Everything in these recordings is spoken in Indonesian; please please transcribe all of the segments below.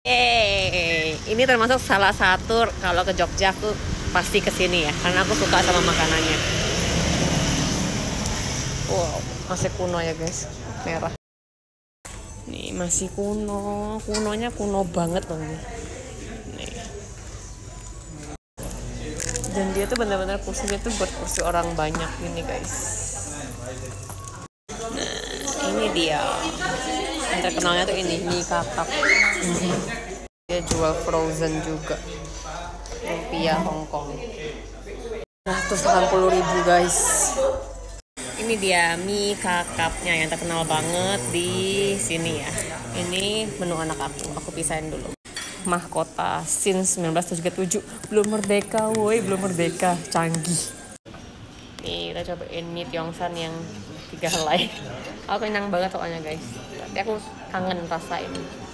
Ini termasuk salah satu kalau ke Jogja aku pasti kesini ya, karena aku suka sama makanannya. Wow, masih kuno ya guys, merah. Nih masih kuno, kunonya kuno banget loh nih. Dan dia tuh benar-benar kursinya tuh buat kursi orang banyak ini guys. Nah ini dia. Yang terkenalnya tuh ini mie kakap. Dia jual frozen juga. Lumpia Hongkong. Nah, 180.000 guys. Ini dia mie kakapnya yang terkenal banget di sini ya. Ini menu anak aku pisahin dulu. Mahkota since 1977. Belum merdeka, woi, belum merdeka. Canggih. Nih, kita cobain mie Tiongsan yang 3 helai. Aku kenyang banget soalnya guys. Tapi aku kangen rasain.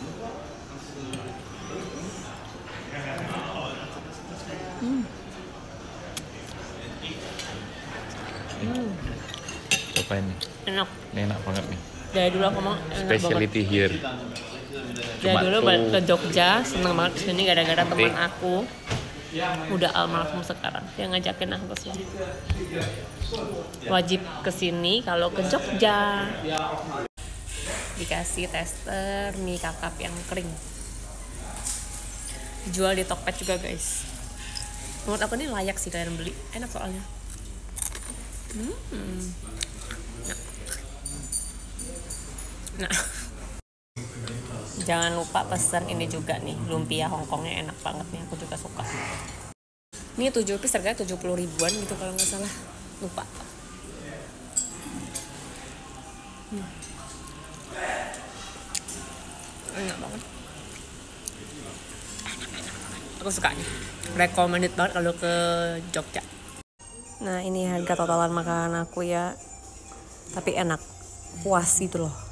Cobain nih. Enak. Ini enak banget nih. Dari dulu aku mau enak Specialty banget. here. Dari dulu balik ke Jogja, seneng banget kesini gara-gara teman aku udah almarhum sekarang yang ngajakin aku kesini. Wajib kesini kalau ke Jogja. Dikasih tester mie kakap yang kering. Dijual di Tokped juga guys. Menurut aku ini layak sih kalian beli, enak soalnya. Nah. Jangan lupa pesan ini juga nih, lumpia Hongkongnya enak banget nih, aku juga suka. Ini 7 piece harganya 70 ribuan gitu kalau nggak salah, lupa. Enak banget. Aku suka nih, recommended banget kalau ke Jogja. Nah ini harga totalan makanan aku ya, tapi enak, puas gitu loh.